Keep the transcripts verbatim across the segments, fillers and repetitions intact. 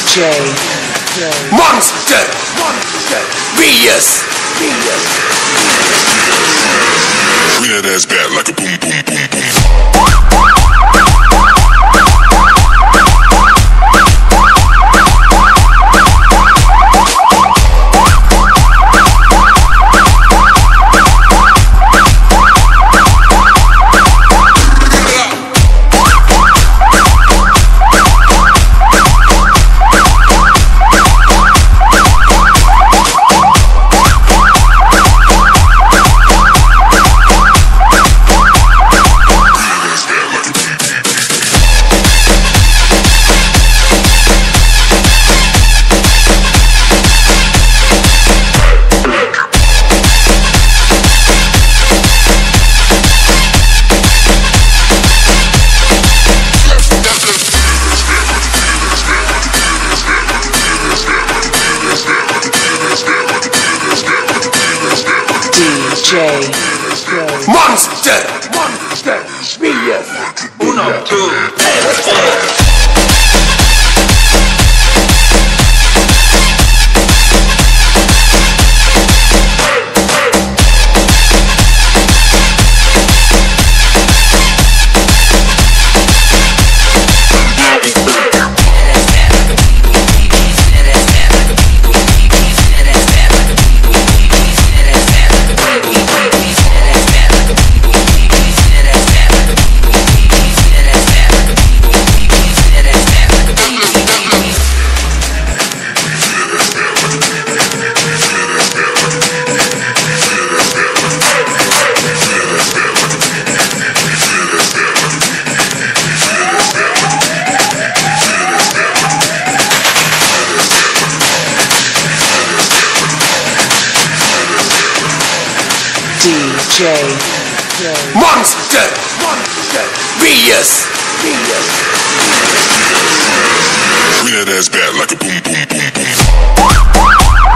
J. Monster! Monster! Rias! Rias! Bring that ass back like a boom, boom, boom, boom. J. Monster! Monster! Rias! Uno, two, three. D J. Monster! Monster! Rias! Rias! Bring that ass back like a boom, boom, boom, boom.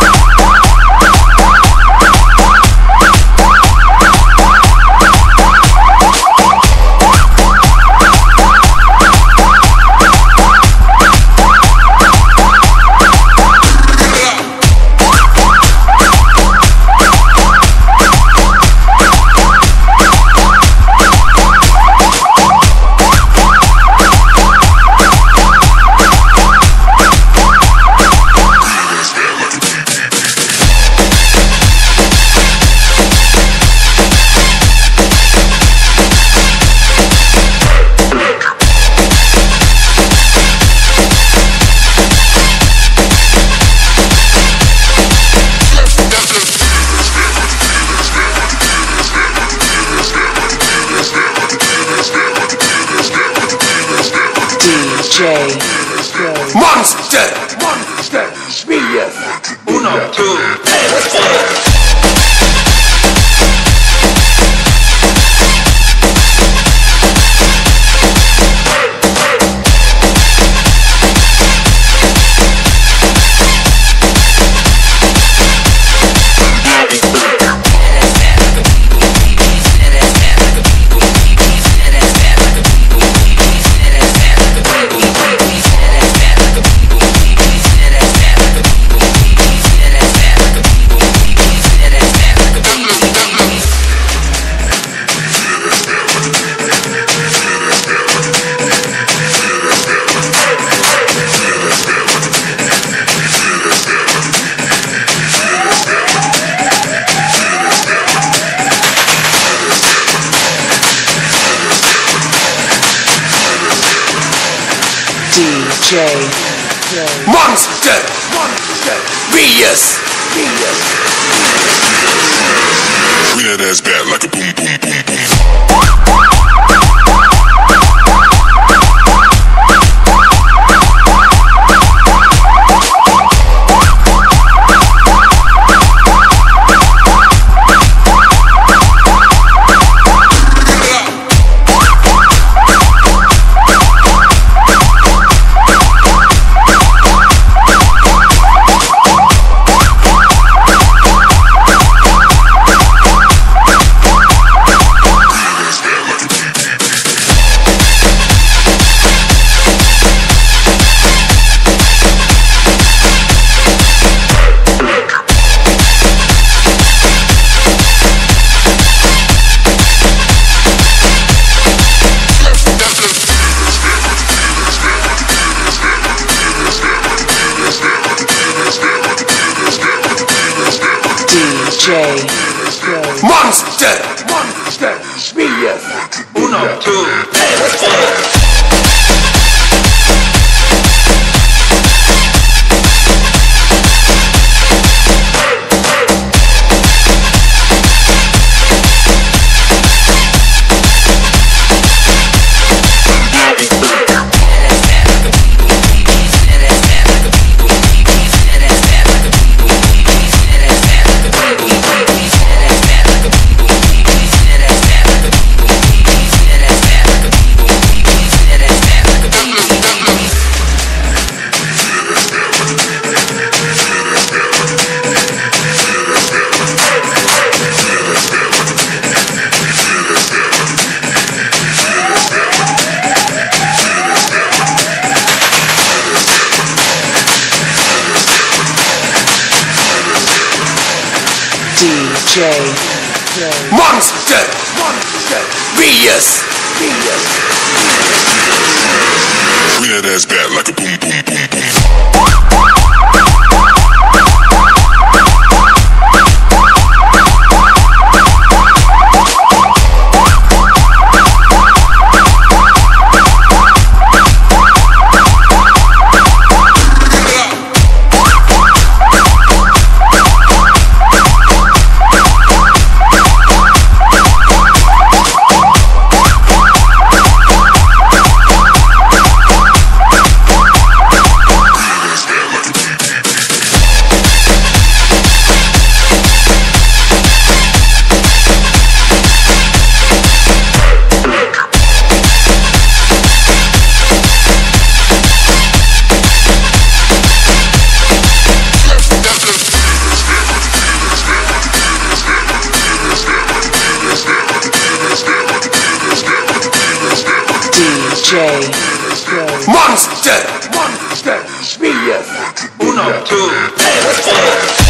J. Monster! Monster! Rias! Uno, two, three. D J. Monster! Monster! Rias! Rias! Bring that ass back like a boom, boom, boom, boom. J. Monster, monster, William. Uno, two, three. D J. Monster, monster, Rios, Rios. Bring that ass back like a boom, boom, boom, boom. D J. Monster, monster, William. Uno, two, three.